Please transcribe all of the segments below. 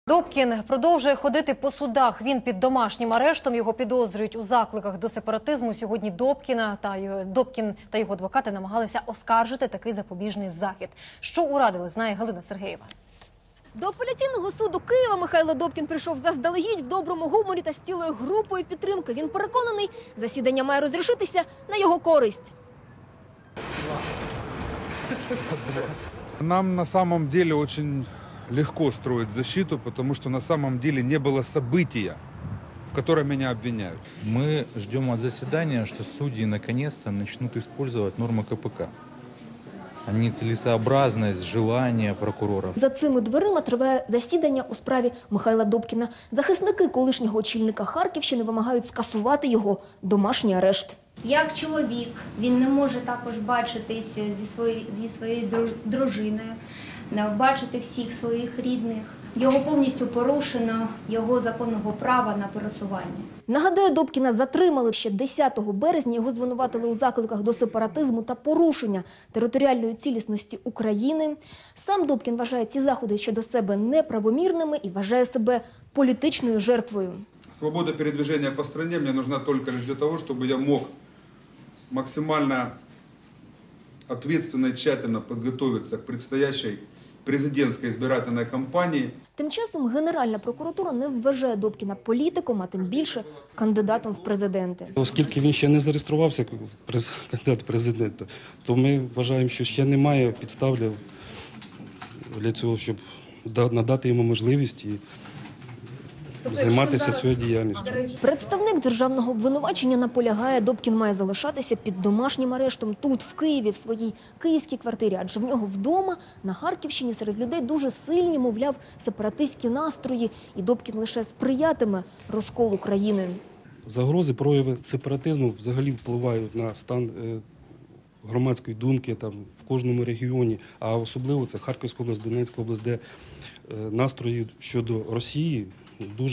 Добкін продовжує ходити по судах. Він під домашнім арештом. Його підозрюють у закликах до сепаратизму. Сьогодні Добкін та його адвокати намагалися оскаржити такий запобіжний захід. Що урадили, знає Галина Сергеєва. До апеляційного суду Києва Михайло Добкін прийшов заздалегідь в доброму гуморі та з цілою групою підтримки. Він переконаний, засідання має розрішитися на його користь. Нам на самом деле очень легко строить защиту, потому что на самом деле не было события, в котором меня обвиняют. Мы ждем от заседания, что судьи наконец-то начнут использовать нормы КПК. А не целесообразность, желание прокуроров. За цими дверима триває засідання у справі Михайла Добкіна. Захисники колишнього очільника Харківщини вимагають скасувати його домашній арешт. Як чоловік, він не може також бачитися зі своєю дружиною, бачити всіх своїх рідних. Його повністю порушено його законного права на пересування. Нагадаю, Добкіна затримали ще 10 березня. Його звинуватили у закликах до сепаратизму та порушення територіальної цілісності України. Сам Добкін вважає ці заходи щодо себе неправомірними і вважає себе політичною жертвою. Свобода передвижения по стране мне нужна только лишь для того, чтобы я мог максимально ответственно и тщательно подготовиться к предстоящей президентської избирательной кампанії. Тим часом Генеральна прокуратура не вважає Добкіна політиком, а тим більше кандидатом в президенти. Оскільки він ще не зареєструвався як кандидат в президенти, то ми вважаємо, що ще немає підстав для цього, щоб надати йому можливість і займатися цією діяльністю. Представник державного обвинувачення наполягає, Добкін має залишатися під домашнім арештом тут, в Києві, в своїй київській квартирі. Адже в нього вдома, на Харківщині, серед людей дуже сильні, мовляв, сепаратистські настрої. І Добкін лише сприятиме розколу країни. Загрози, прояви сепаратизму взагалі впливають на стан громадської думки там, в кожному регіоні, а особливо це Харківська область, Донецька область, де настрої щодо Росії дуже,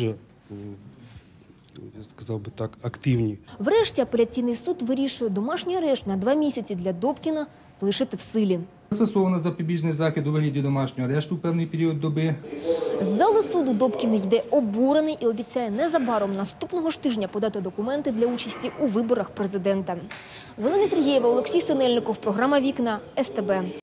я сказав би так, активні. Врешті апеляційний суд вирішує домашній арешт на 2 місяці для Добкіна лишити в силі. Застосовано запобіжний захід у вигляді домашнього арешту в певний період доби. З зали суду Добкін йде обурений і обіцяє незабаром наступного ж тижня подати документи для участі у виборах президента. Галина Сергеєва, Олексій Синельников, програма «Вікна», СТБ.